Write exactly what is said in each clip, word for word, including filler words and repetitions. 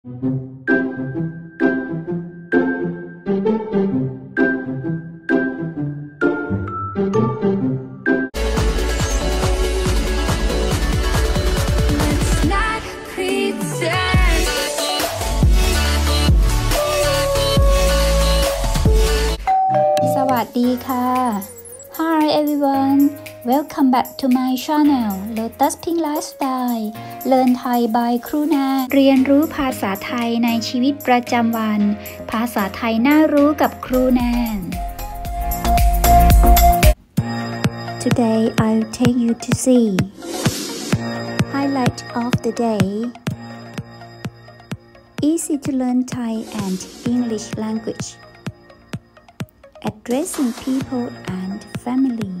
สวัสดีค่ะ Hi everyone welcome back to my channel Lotus Pink Lifestyle Learn Thai by ครูแนนเรียนรู้ภาษาไทยในชีวิตประจำวันภาษาไทยน่ารู้กับครูแนน Today I'll take you to see highlight of the day easy to learn Thai and English language addressing people and family.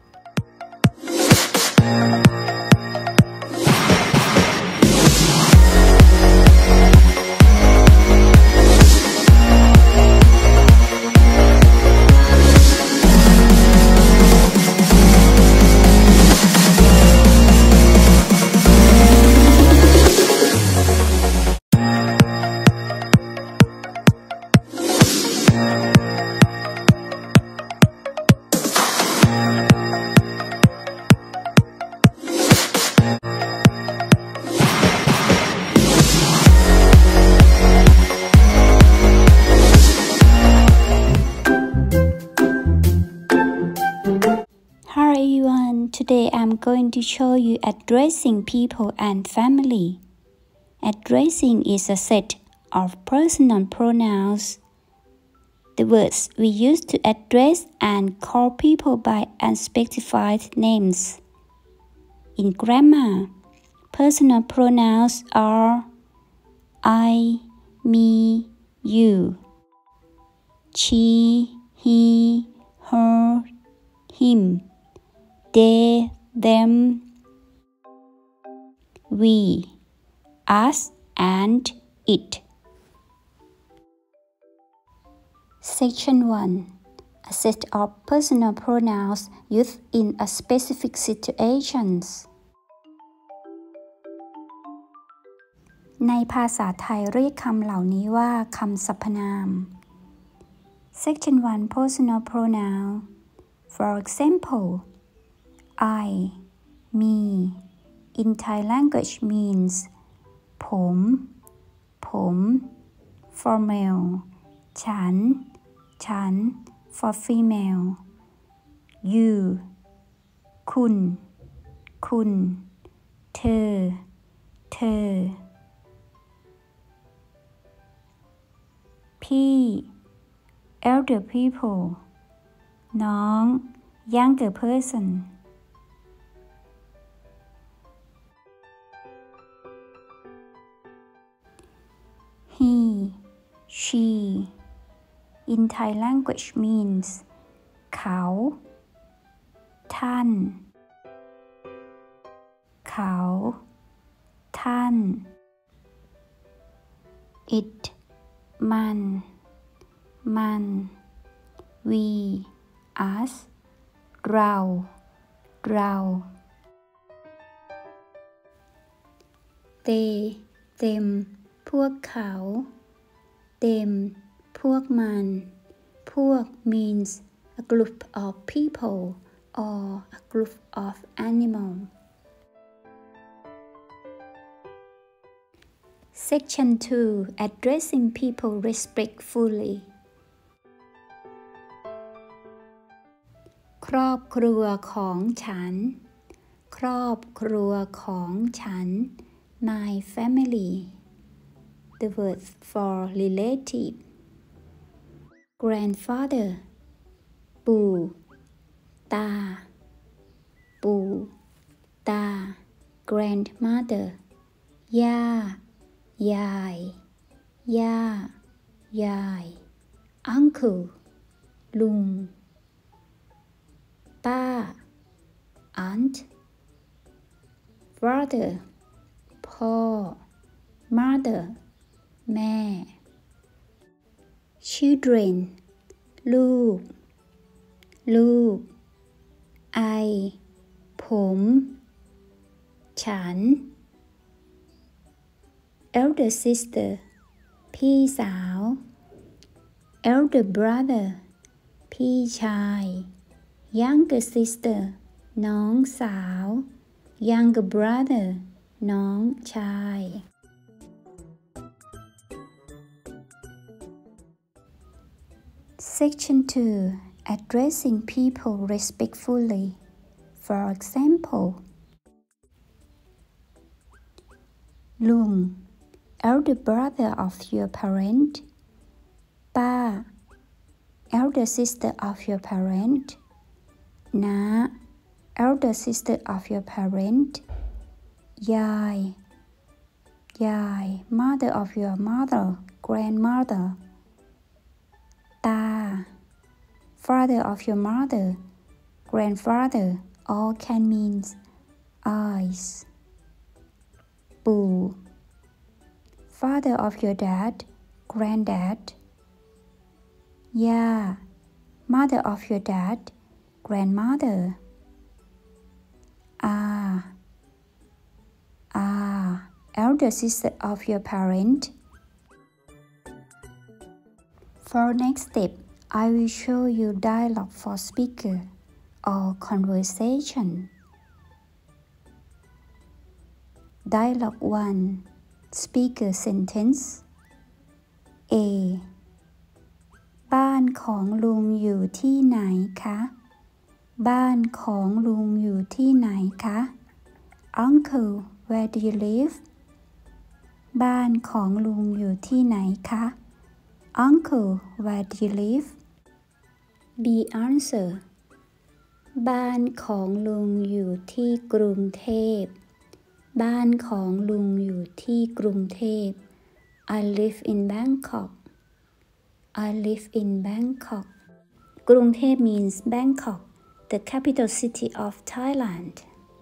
Hi everyone, today I'm going to show you addressing people and family. Addressing is a set of personal pronouns. The words we use to address and call people by unspecified names. In grammar, personal pronouns are I, me, you, she, he, her, him, they, them, we, us, and it. Section one. A set of personal pronouns used in a specific situations. ในภาษาไทยเรียกคำเหล่านี้ว่าคำสรรพนาม Section one. Personal pronoun. For example, I, me, in Thai language means ผม ผม for male ฉัน ฉัน for female you คุณ คุณ เธอ เธอ พี่ elder people น้อง younger person he, she in Thai language means เขา ท่าน เขา ท่าน it มัน มัน we, us เรา เรา they, them พวกเขา them พวกมัน พวก means a group of people or a group of animals. Section two. Addressing people respectfully. ครอบครัวของฉัน ครอบครัวของฉัน my family. The word for relative. Grandfather ปู่ ตา ปู่ ตา Grandmother ย่า ยาย ย่า ยาย Uncle ลุง ป้า Aunt Brother พ่อ Mother แม่ Children ลูก ลูก I ผม ฉัน Elder sister พี่สาว elder brother พี่ชาย younger sister น้องสาว younger brother น้องชาย Section two Addressing people respectfully. For example, ลุง elder brother of your parent ป้า elder sister of your parent น้า elder sister of your parent ยาย ยาย mother of your mother, grandmother ตา father of your mother, grandfather, all can mean eyes ปู่ father of your dad, granddad ย่า mother of your dad, grandmother อา อา elder sister of your parent. For next step, I will show you dialogue for speaker or conversation. Dialogue one. Speaker sentence. A. บ้านของลุงอยู่ที่ไหนคะบ้านของลุงอยู่ที่ไหนคะ Uncle, where do you live? บ้านของลุงอยู่ที่ไหนคะ Uncle, where do you live? B. Answer. บ้านของลุงอยู่ที่กรุงเทพบ้านของลุงอยู่ที่กรุงเทพ I live in Bangkok. I live in Bangkok. กรุงเทพ means Bangkok, the capital city of Thailand.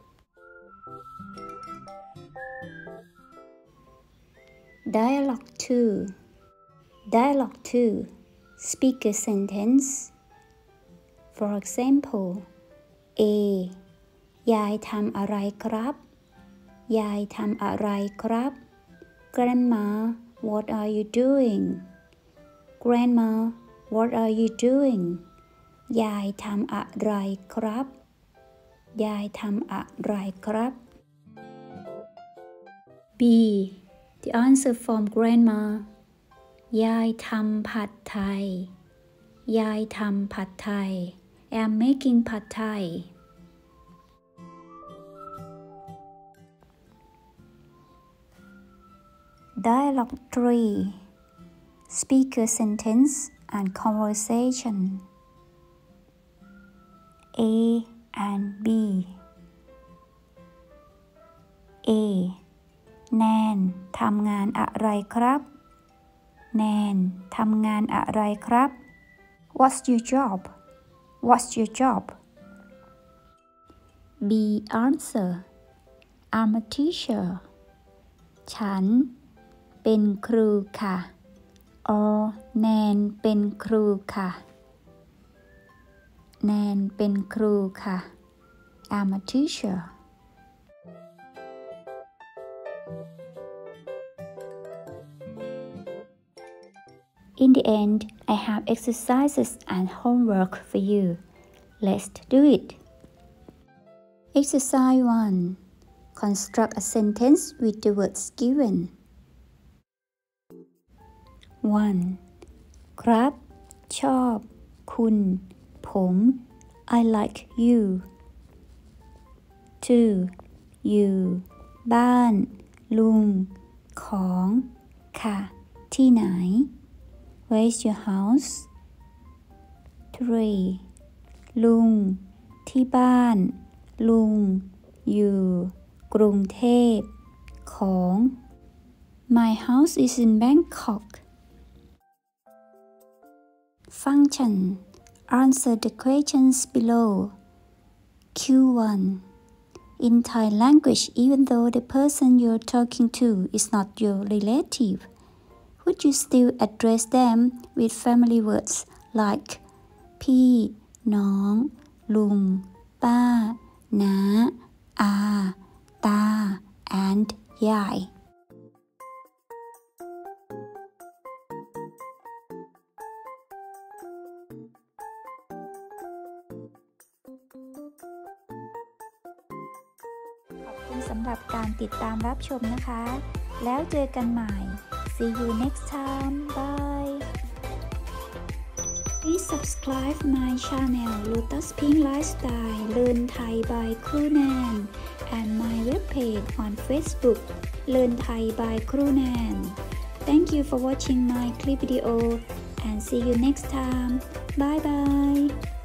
Dialogue two. Dialogue two. Speaker sentence. For example, A. ยายทำอะไรครับยายทำอะไรครับ Grandma, what are you doing? Grandma, what are you doing? ยายทำอะไรครับยายทำอะไรครับ B. The answer from grandma. ยายทำผัดไทยยายทำผัดไทย I am making pad thai. Dialogue three. Speaker sentence and conversation. A and B. A. แนนทำงานอะไรครับแนนทำงานอะไรครับ What's your job? What's your job? B. Answer. I'm a teacher. ฉันเป็นครูค่ะ or แนนเป็นครูค่ะแนนเป็นครูค่ะ I'm a teacher. In the end, I have exercises and homework for you. Let's do it. Exercise one. Construct a sentence with the words given. one. ครับชอบคุณผม I like you. two. you บ้านลุงของค่ะที่ไหน Where's your house? three. ลุงที่บ้านลุงอยู่กรุงเทพของ My house is in Bangkok. Function. Answer the questions below. Q one. In Thai language, even though the person you're talking to is not your relative, would you still address them with family words like พี่น้องลุงป้าน้าอาตา and ยายสำหรับการติดตามรับชมนะคะ แล้วเจอกันใหม่ See you next time. Bye. Please subscribe my channel Lotus Pink Lifestyle Learn Thai by Krunan and my webpage on Facebook Learn Thai by Krunan. Thank you for watching my clip video and see you next time. Bye bye.